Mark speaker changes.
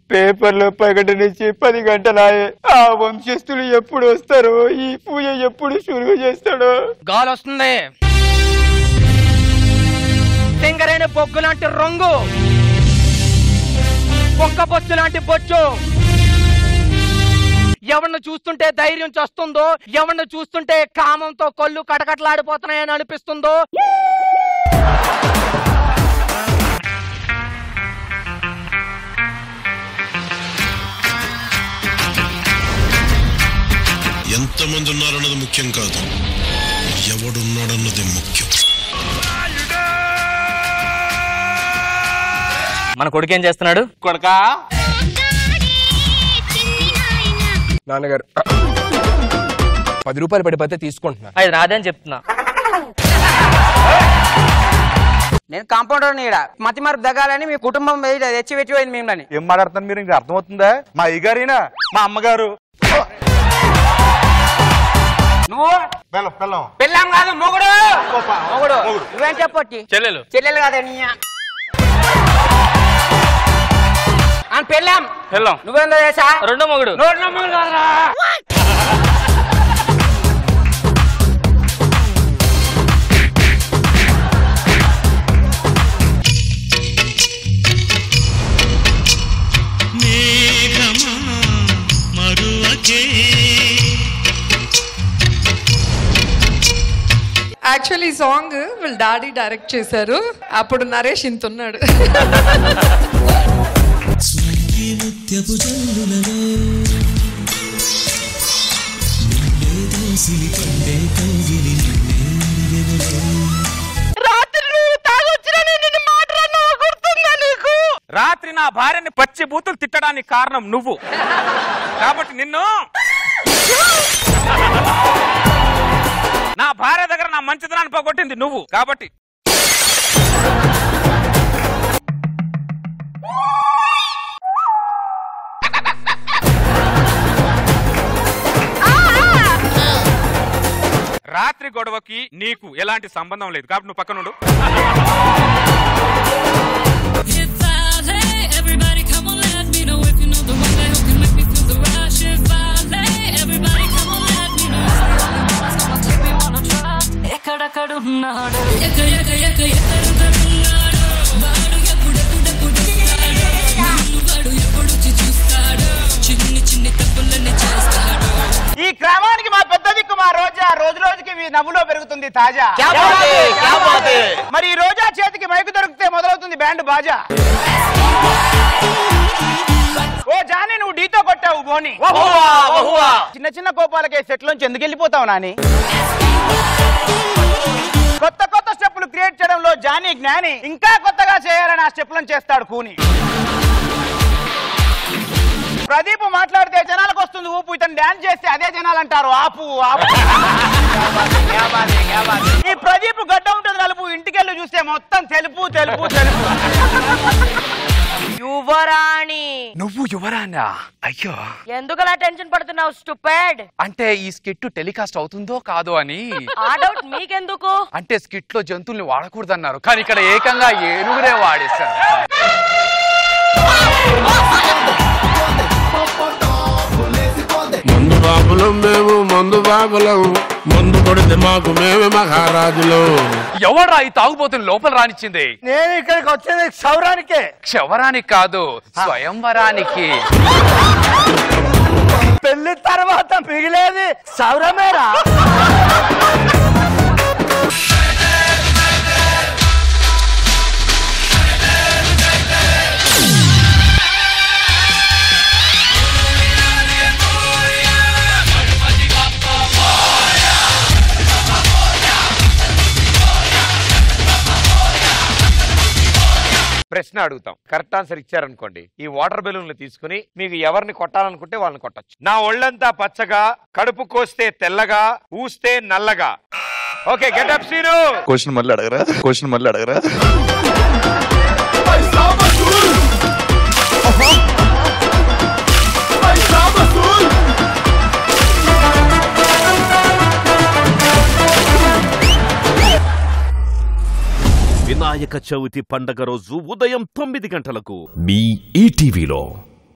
Speaker 1: పేపర్లో ప్రకటనిచ్చి 10 గంటలాయే. ఆ వంశస్థులు ఎప్పుడు వస్తారో, ఈ పూజ ఎప్పుడు షురువు చేస్తాడో.
Speaker 2: గాలి వస్తుంది. సింగరేణి బొగ్గు లాంటి రంగు, ఒక్క బొచ్చు లాంటి బొచ్చు. ఎవరిని చూస్తుంటే ధైర్యం చస్తుందో, ఎవరిని చూస్తుంటే కామంతో కళ్ళు కటకటలాడిపోతున్నాయని అనిపిస్తుందో.
Speaker 3: ఎంతమంది ఉన్నారన్నది ముఖ్యం కాదు, ఎవడున్నాడన్నది ముఖ్యం.
Speaker 2: మన కొడుకు ఏం చేస్తున్నాడు?
Speaker 4: కొడుకా
Speaker 5: నాన్నగారు 10 రూపాయలు పడిపోతే తీసుకుంటున్నా.
Speaker 2: అది నాదే అని చెప్తున్నా.
Speaker 6: నేను కాంపౌండర్ ఈడ మతి మార్పు తగ్గాలని మీ కుటుంబం తెచ్చి పెట్టిపోయింది మిమ్మల్ని.
Speaker 4: ఏం మాట్లాడుతున్నారు మీరు? ఇంకా అర్థమవుతుందా? మా అయ్యగారినా మా అమ్మగారు.
Speaker 6: నువ్వు పెళ్ళాం కాదు, మొగుడు. మొగుడు నువ్వేం చెప్పొచ్చి?
Speaker 2: చెల్లెలు.
Speaker 6: చెల్లెలు కాదే నీ పెళ్ళాం. నువ్వేందో చేసా?
Speaker 2: రెండో మొగుడు.
Speaker 6: నోట్లో మొగుడు కాదురా.
Speaker 7: యాక్చువల్లీ ఈ సాంగ్ వీళ్ళ డాడీ డైరెక్ట్ చేశారు. అప్పుడు నరేష్ ఇంతున్నాడు.
Speaker 4: రాత్రి నా భార్యని పచ్చి బూతులు తిట్టడానికి కారణం నువ్వు కాబట్టి నిన్ను నా భార్య దగ్గర నా మంచితనాన్ని పోగొట్టింది నువ్వు కాబట్టి రాత్రి గొడవకి నీకు ఎలాంటి సంబంధం లేదు కాబట్టి నువ్వు పక్కనుండు.
Speaker 6: ఈ క్రమానికి మా పెద్ద దిక్కు మా రోజా రోజు రోజుకి నవ్వులో పెరుగుతుంది తాజా. మరి ఈ రోజా చేతికి మైకు దొరికితే మొదలవుతుంది బ్యాండ్ బాజా. ఓ జానీ నువ్వు డీతో కొట్టావు బోని. చిన్న చిన్న కోపాలకే సెట్ లోంచి ఎందుకు వెళ్ళిపోతావు నాని? కొత్త కొత్త స్టెప్పులు క్రియేట్ చేయడంలో జానీ జ్ఞాని. ఇంకా కొత్తగా చేయాలని ఆ స్టెప్లను చేస్తాడు కూని. ప్రదీప్ మాట్లాడితే జనాలకు వస్తుంది ఊపు, ఇతను డాన్స్ చేస్తే అదే జనాలు అంటారు ఆపు ఆపు. ఈ ప్రదీప్ గడ్డ ఉంటుంది నలుపు, ఇంటికెళ్ళి చూస్తే మొత్తం తెలుపు తెలుపు తెలుపు.
Speaker 2: యువరాణి.
Speaker 5: నువ్వు యువరానా? అయ్యో
Speaker 2: ఎందుకలా టెన్షన్ పడుతున్నావు స్టూపిడ్?
Speaker 5: అంటే ఈ స్కిట్ టెలికాస్ట్ అవుతుందో కాదో అని.
Speaker 2: ఆ డౌట్ మీకెందుకు?
Speaker 5: అంటే స్కిట్ లో జంతువుల్ని వాడకూడదన్నారు, కానీ ఇక్కడ ఏకంగా ఏనుగునే వాడేశారు.
Speaker 3: మందు బాబులం మేము, మందు బాబులం, మందు కొడితే మాకు మేమే మహారాజులు.
Speaker 5: ఎవరా ఈ తాగుబోతుని లోపల రానిచ్చింది?
Speaker 6: నేను ఇక్కడికి వచ్చింది క్షౌరానికే.
Speaker 5: క్షవరానికి కాదు, స్వయంవరానికి.
Speaker 6: పెళ్లి తర్వాత మిగిలేది సౌరమేరా.
Speaker 4: ప్రశ్న అడుగుతాం, కరెక్ట్ ఆన్సర్ ఇచ్చారనుకోండి ఈ వాటర్ బెలూన్లు తీసుకుని మీకు ఎవరిని కొట్టాలనుకుంటే వాళ్ళని కొట్టచ్చు. నా ఒళ్ళంతా పచ్చగా, కడుపు కోస్తే తెల్లగా, ఊస్తే నల్లగా. Okay get up scene.
Speaker 8: Question మళ్ళీ అడగరా.
Speaker 9: వినాయక చవితి పండగ రోజు ఉదయం 9 గంటలకు మీ ఈటీవీలో.